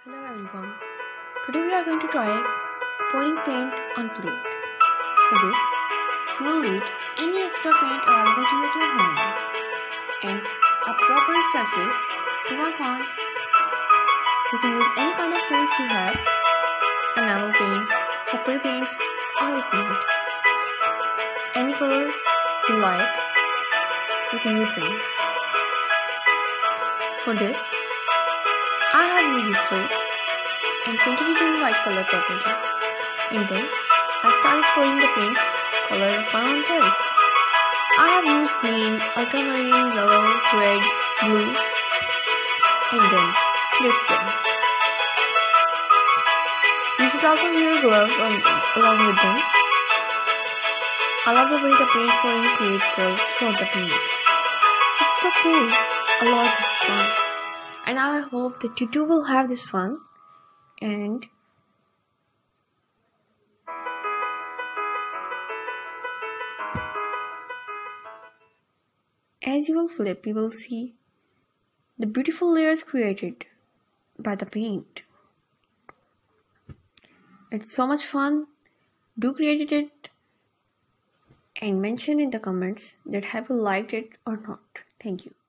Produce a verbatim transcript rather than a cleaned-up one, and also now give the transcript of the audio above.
Hello everyone. Today we are going to try pouring paint on plate. For this, you will need any extra paint available to you at your home and a proper surface to work on. You can use any kind of paints you have: enamel paints, spray paints, oil paint. Any colors you like, you can use them. For this, I have used this plate and painted it in white color properly, and then I started pouring the paint color of my own choice. I have used green, ultramarine, yellow, red, blue, and then flipped them. You should also wear gloves on them, along with them. I love the way the paint pouring creates cells for the paint. It's so cool, a lot of fun. And I hope that you too will have this fun. And as you will flip, you will see the beautiful layers created by the paint. It's so much fun. Do create it and mention in the comments that have you liked it or not. Thank you.